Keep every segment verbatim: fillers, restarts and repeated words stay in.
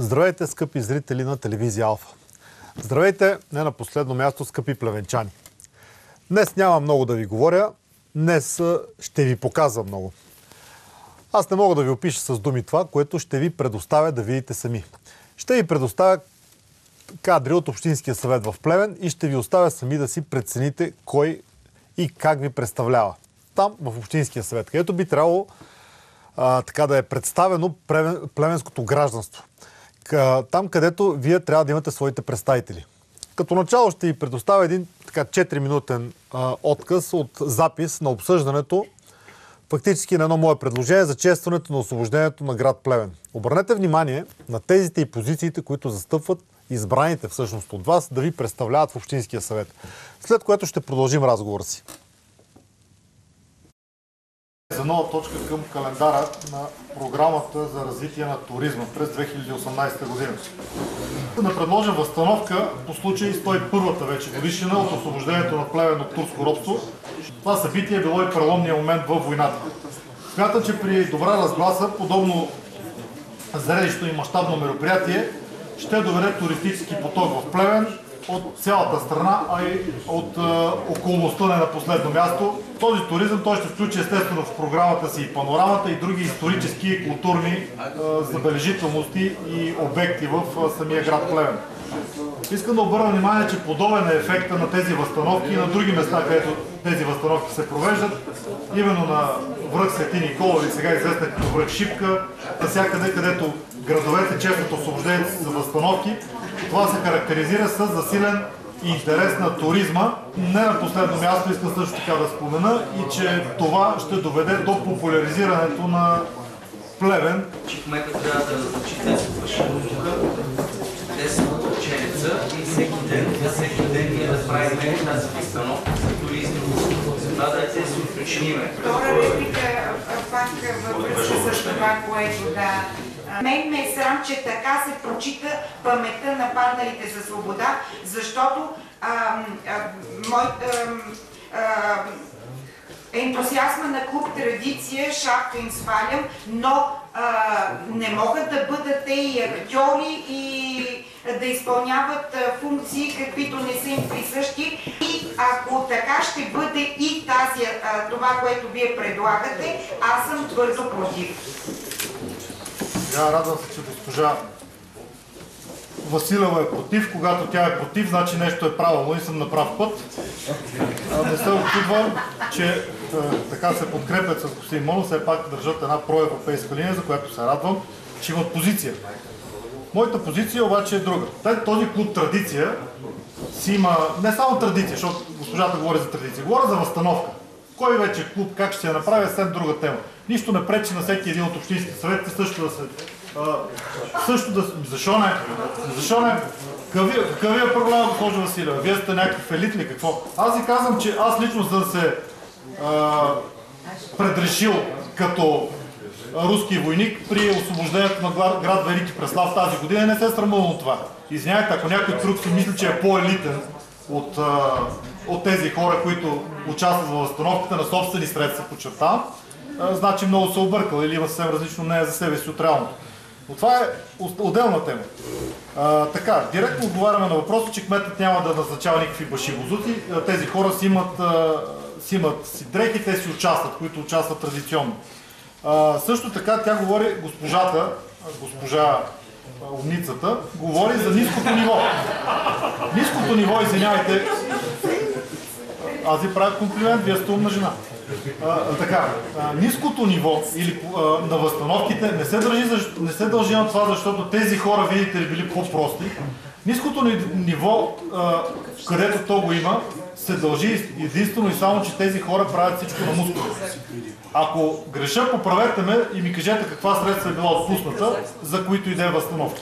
Здравейте, скъпи зрители на телевизия Алфа. Здравейте, не на последно място, скъпи плевенчани. Днес няма много да ви говоря, днес ще ви показвам много. Аз не мога да ви опиша с думи това, което ще ви предоставя да видите сами. Ще ви предоставя кадри от Общинския съвет в Плевен и ще ви оставя сами да си прецените кой и как ви представлява. Там, в Общинския съвет, където би трябвало а, така да е представено плевенското гражданство. Там, където вие трябва да имате своите представители. Като начало ще ви предоставя един така четири-минутен а, отказ от запис на обсъждането фактически на едно мое предложение за честването на освобождението на град Плевен. Обърнете внимание на тезите и позициите, които застъпват избраните всъщност от вас да ви представляват в Общинския съвет. След което ще продължим разговора си. За нова точка към календара на програмата за развитие на туризма през две хиляди и осемнадесета година. Да предложим възстановка по случай сто и първата вече годишнина от освобождението на Плевен от турско робство. Това събитие е било и преломния момент във войната. Смятам, че при добра разгласа подобно зрелищно и мащабно мероприятие ще доведе туристически поток в Плевен от цялата страна, а и от е, околността не на последно място. Този туризъм той ще включи естествено в програмата си и панорамата и други исторически и културни е, забележителности и обекти в е, самия град Плевен. Искам да обърна внимание, че подобен е ефекта на тези възстановки и на други места, където тези възстановки се провеждат, именно на връх Свети Никола или сега известна като връх Шипка, навсякъде, където градовете честото освобождението са възстановки. Това се характеризира с засилен интерес на туризма. Не на последно място искам също така да спомена и че това ще доведе до популяризирането на Плевен. Че кмета трябва да зачита фашилника, десет ученица и всеки ден, на всеки ден ние да правим тази възстановка за туризма. Това да се уточниме. Втора реплика, пак във връзка с това, което да... Мен ме е срам, че така се прочита паметта на падналите за свобода, защото а, а, мой, а, а, ентусиазма на клуб Традиция шапка им свалям, но а, не могат да бъдат те и актьори и да изпълняват а, функции, каквито не са им присъщи. И ако така ще бъде и тази, а, това, което вие предлагате, аз съм твърдо против. Ja, радвам се, че госпожа Василева е против. Когато тя е против, значи нещо е правилно и съм на прав път. А, не се очудвам, че е, така се подкрепят с господин Монов, все пак държат една проевропейска линия, за която се радвам, че имат позиция. Моята позиция обаче е друга. Този клуб Традиция си има не само традиция, защото госпожата говори за традиция, говоря за възстановка. Кой вече е клуб, как ще се направи, е след друга тема. Нищо не пречи на всеки един от общинските съвети също да се... А, също да... Защо не? Защо не? Какъв е проблем, госпожо Василева? Вие сте някакъв елит ли? Какво? Аз ви казвам, че аз лично за да се а, предрешил като руски войник при освобождението на град Велики Преслав тази година, не се срамувам от това. Извинявайте, ако някой друг си мисли, че е по-елитен от, а, от тези хора, които участват в възстановката на собствени средства, подчертавам, значи много се объркал или има съвсем различно мнение за себе си от реалното. Но това е отделна тема. А, така, директно отговаряме на въпроса, че кметът няма да назначава никакви башибозуци. Тези хора си имат, а, си имат си дрехи, те си участват, които участват традиционно. А, също така тя говори, госпожата, госпожа умницата, говори за ниското ниво. Ниското ниво, извинявайте, аз ви правя комплимент, вие сте умна жена. А, така, а, ниското ниво или, а, на възстановките не се, дължи, не се дължи на това, защото тези хора, видите ли, били по-прости. Ниското ниво, а, където то го има, се дължи единствено и само, че тези хора правят всичко на мускули. Ако греша, поправете ме и ми кажете каква средства е била отпусната, за които иде възстановки.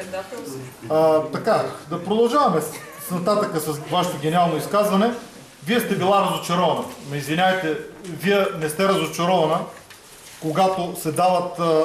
А, така, да продължаваме с нататъка с вашето гениално изказване. Вие сте била разочарована. Ме извиняйте, вие не сте разочарована, когато се дават, а,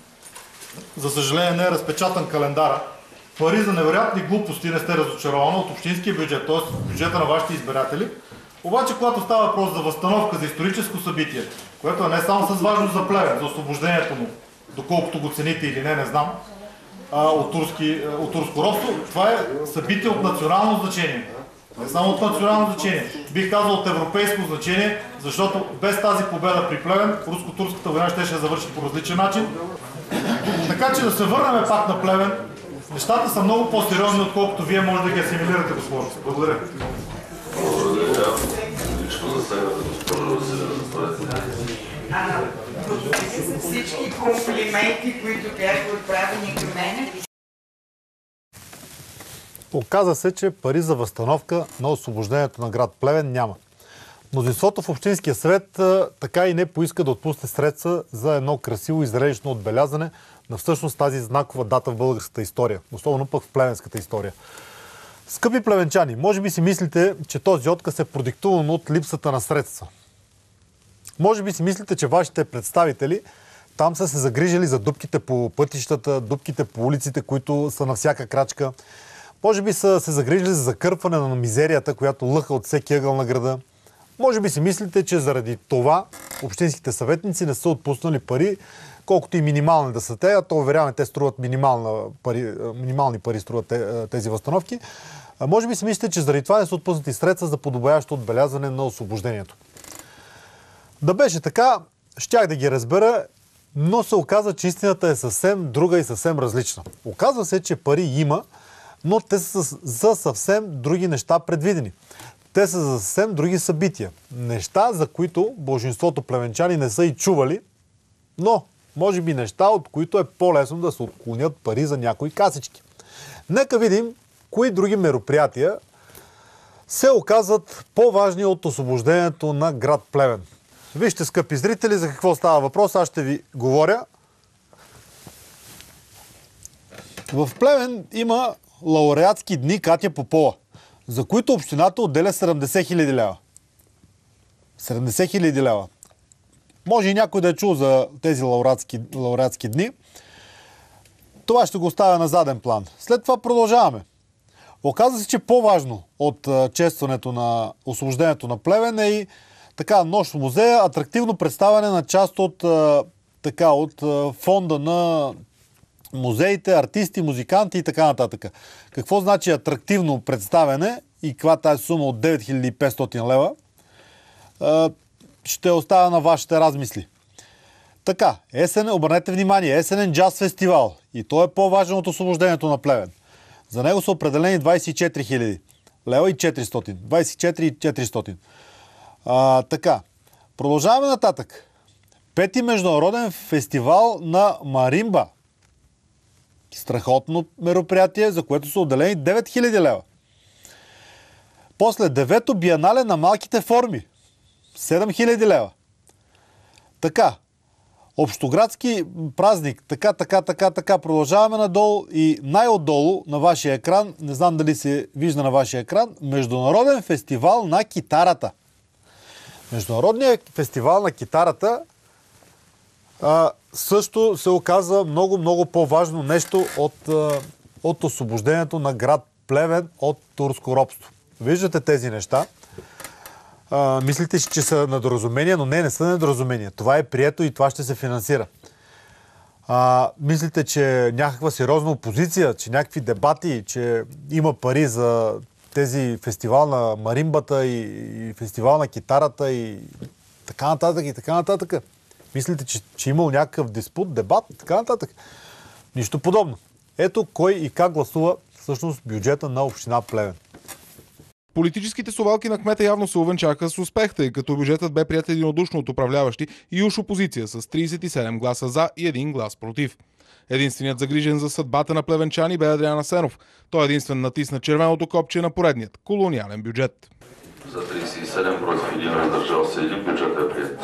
за съжаление, не е разпечатан календара. Пари за невероятни глупости не сте разочарована от общинския бюджет, т.е. бюджета на вашите избиратели. Обаче, когато става въпрос за възстановка, за историческо събитие, което е не само с важност за Плевен, за освобождението му, доколкото го цените или не, не знам, а, от, турски, от турско робство. Това е събитие от национално значение. Не само от национално значение, бих казал от европейско значение, защото без тази победа при Плевен, руско-турската война ще ще завърши по различен начин. Така че да се върнем пак на Плевен, нещата са много по-сериозни, отколкото вие може да ги асимилирате, госпожо. Благодаря. Благодаря. Лично засегната госпожо Василева. Благодаря за всички комплименти, които бяха отправени към мене. Оказа се, че пари за възстановка на освобождението на град Плевен няма. Мнозинството в Общинския съвет така и не поиска да отпусне средства за едно красиво и зрелищно отбелязване на всъщност тази знакова дата в българската история, особено пък в плевенската история. Скъпи плевенчани, може би си мислите, че този отказ е продиктуван от липсата на средства. Може би си мислите, че вашите представители там са се загрижили за дупките по пътищата, дупките по улиците, които са на всяка крачка. Може би са се загрижили за закърпване на мизерията, която лъха от всеки ъгъл на града. Може би си мислите, че заради това общинските съветници не са отпуснали пари, колкото и минимални да са те, а то уверяваме, те струват пари, минимални пари струват тези възстановки. Може би си мислите, че заради това не са отпуснати средства за подобаващо отбелязване на освобождението. Да беше така, щях да ги разбера, но се оказа, че истината е съвсем друга и съвсем различна. Оказва се, че пари има, но те са за съвсем други неща предвидени. Те са за съвсем други събития. Неща, за които большинството плевенчани не са и чували, но може би неща, от които е по-лесно да се отклонят пари за някои касички. Нека видим кои други мероприятия се оказват по-важни от освобождението на град Плевен. Вижте, скъпи зрители, за какво става въпрос. Аз ще ви говоря. В Плевен има лауреатски дни Катя Попова, за които общината отделя седемдесет хиляди лева. седемдесет хиляди лева. Може и някой да е чул за тези лауреатски, лауреатски дни. Това ще го оставя на заден план. След това продължаваме. Оказва се, че по-важно от честването на освобождението на Плевен е и така нощ в музея, атрактивно представяне на част от, така, от фонда на музеите, артисти, музиканти и така нататък. Какво значи атрактивно представяне и каква тази сума от девет хиляди и петстотин лева? Ще оставя на вашите размисли. Така, есен, обърнете внимание, есенен джаз фестивал. И то е по-важен от освобождението на Плевен. За него са определени двадесет и четири хиляди лева и четиристотин. двадесет и четири и четиристотин. А, така, продължаваме нататък. Пети международен фестивал на маримба. Страхотно мероприятие, за което са отделени девет хиляди лева. После девето биенале на малките форми. седем хиляди лева. Така, общоградски празник, така, така, така, така, продължаваме надолу и най-отдолу на вашия екран, не знам дали се вижда на вашия екран, Международен фестивал на китарата. Международният фестивал на китарата а, също се оказа много, много по-важно нещо от, а, от освобождението на град Плевен от турско робство. Виждате тези неща. А, мислите, че са недоразумения, но не, не са недоразумения. Това е прието и това ще се финансира. А, мислите, че някаква сериозна опозиция, че някакви дебати, че има пари за тези фестивал на маримбата и, и фестивал на китарата и така нататък и така нататък. Мислите, че, че имал някакъв диспут, дебат и така нататък. Нищо подобно. Ето кой и как гласува всъщност бюджета на община Плевен. Политическите совалки на кмета явно се увенчаха с успех, тъй като бюджетът бе приет единодушно от управляващи и уж опозиция с тридесет и седем гласа за и един глас против. Единственият загрижен за съдбата на плевенчани бе Адриан Асенов. Той единствен натисна червеното копче на поредният колониален бюджет. За тридесет и седем против един въздържал се един, бюджет е приет.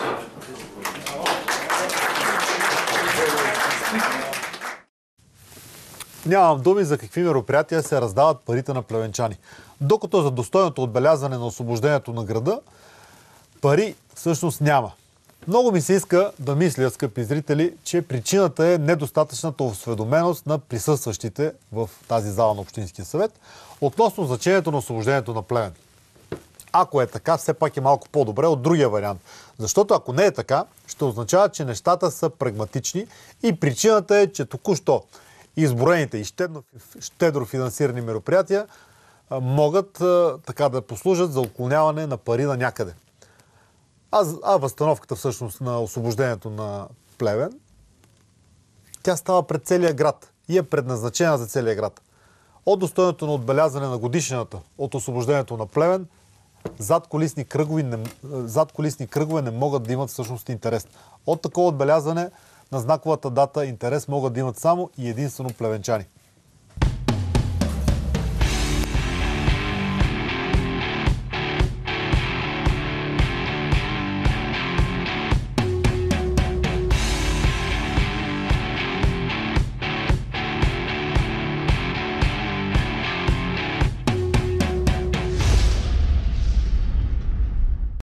Нямам думи за какви мероприятия се раздават парите на плевенчани. Докато за достойното отбелязване на освобождението на града пари всъщност няма. Много ми се иска да мисля, скъпи зрители, че причината е недостатъчната осведоменост на присъстващите в тази зала на Общинския съвет относно значението на освобождението на Плевен. Ако е така, все пак е малко по-добре от другия вариант. Защото ако не е така, ще означава, че нещата са прагматични и причината е, че току-що изброените и щедро, щедро финансирани мероприятия а, могат а, така да послужат за отклоняване на пари на някъде. А, а възстановката всъщност на освобождението на Плевен, тя става пред целия град и е предназначена за целия град. От достойното на отбелязване на годишнината от освобождението на Плевен, задкулисни кръгове не, задкулисни кръгове не могат да имат всъщност интерес. От такова отбелязване на знаковата дата интерес могат да имат само и единствено плевенчани.